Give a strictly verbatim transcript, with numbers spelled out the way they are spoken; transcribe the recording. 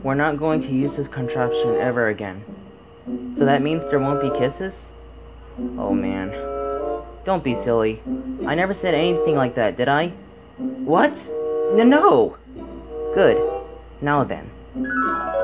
we're not going to use this contraption ever again. So that means there won't be kisses? Oh man. Don't be silly. I never said anything like that, did I? What? No, no! Good. Now then.